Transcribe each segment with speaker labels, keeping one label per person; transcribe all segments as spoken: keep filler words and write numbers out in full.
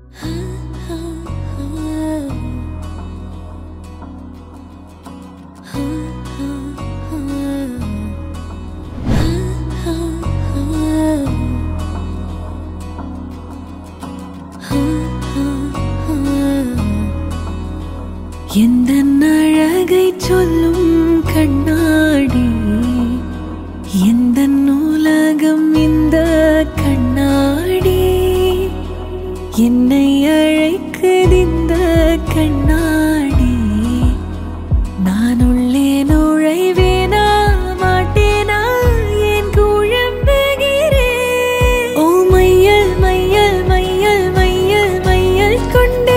Speaker 1: எந்தன் அழகை சொல்லும் கண்ணாடி, எந்தன் உலகம் இந்த கண்ணாடி, என்னை அழைக்குதிந்த கண்ணாடி, நான் உள்ளே நுழைவேனா மாட்டேனா என் குழம்புகிறேன். ஓ மையல் மையல் மையல் மையல் மையல் கொண்டே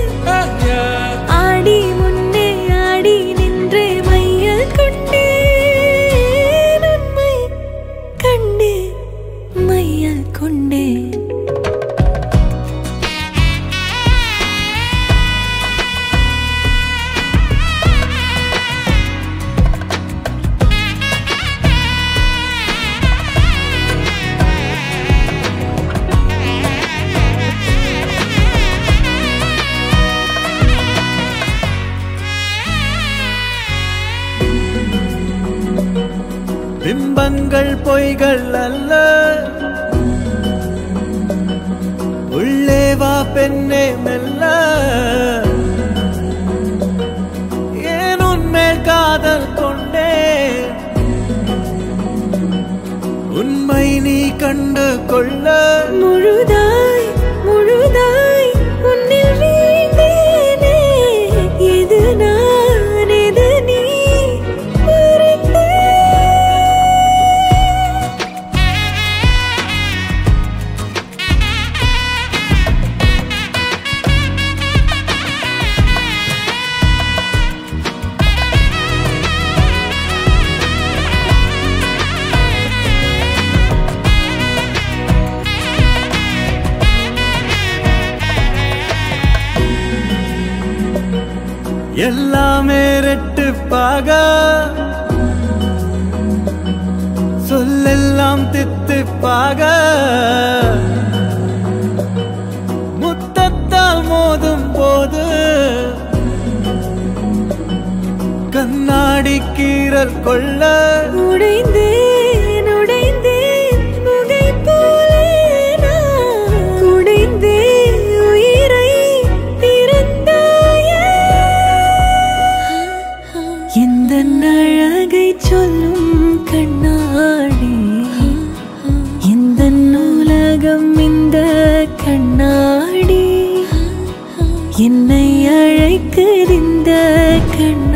Speaker 1: ஆடி முன்னே ஆடி நின்றே மையல் கொண்டே, உண்மை கண்டே மையல் கொண்டே.
Speaker 2: பிம்பங்கள் பொய்கள் அல்ல, உள்ளே வா பெண்ணே மெல்ல, ஏன் உன்மேல் காதல் கொண்டே, உண்மை நீ கண்டு கொள்ள.
Speaker 1: முழுதாய் முழுதாய் உன்னில் வீழ்ந்தேனே, எது நான் எது நீ மறந்தேன்.
Speaker 2: எல்லாமே ரெட்டுப்பாக, சொல்லெல்லாம் தித்திப்பாக, முத்தத்தால் மோதும் போது கண்ணாடி கீறல் கொள்ள.
Speaker 1: உடைந்தேன் உடைந்தேன் புகை போலே நான், உடைந்தேன் உயிரை திறந்தாயே. எந்தன் அழகை சொல்லும் கண்ணாடி, எந்தன் உலகம் இந்த கண்ணாடி, என்னை அழைக்குதிந்த கண்ணாடி.